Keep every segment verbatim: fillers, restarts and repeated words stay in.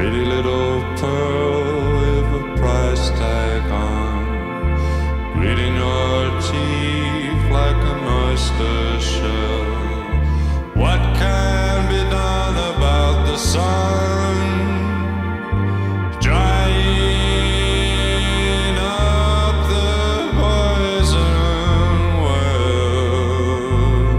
Pretty little pearl with a price tag on, gritting your teeth like an oyster shell. What can be done about the sun drying up the poison well?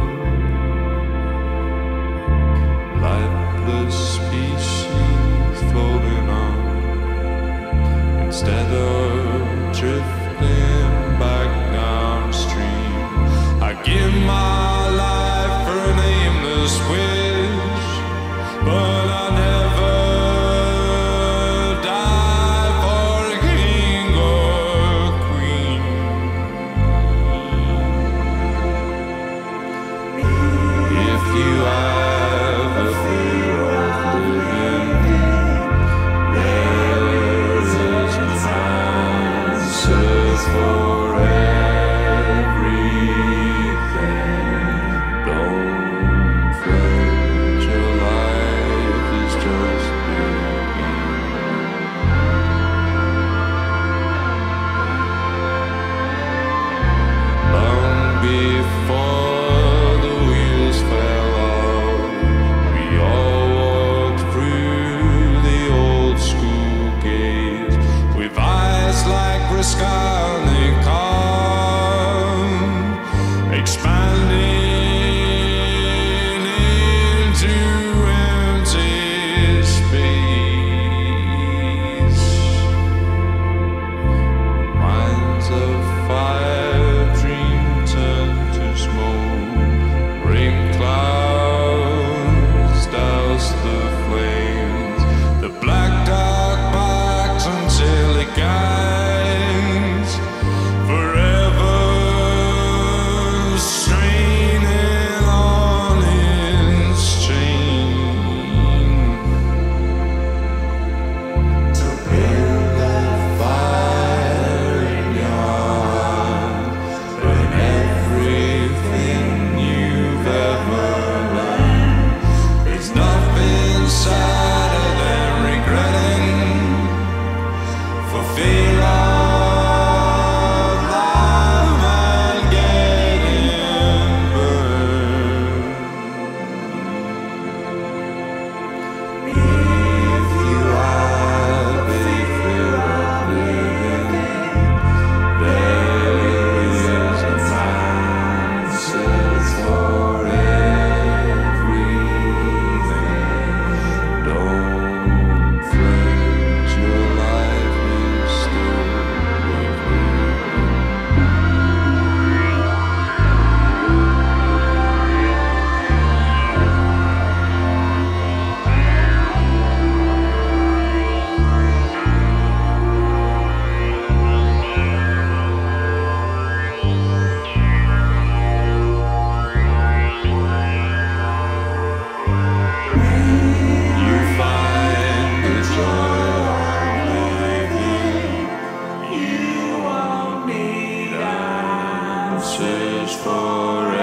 Lifeless species floating on instead of drifting back downstream. I give my life for an aimless wish, but I never die for a king or queen. If you have a fear of living, there is an answer for everything. Don't fret, your life is just beginning. Long before the wheels fell off, we all walked through the old school gates with eyes like Raskolnikov, expanding into empty space. Minds of fire, dream turned to smoke. Rain clouds douse the flames. The black dog barks until it guides forever, straining on its chain. To build that fire in your heart, burn everything you've ever learned. There's nothing sadder than regretting for fear of love and getting burned. If you have a fear of living, there is an answer for everything. Don't fret, your life is still worth living. You find the joy of living. You won't need answers for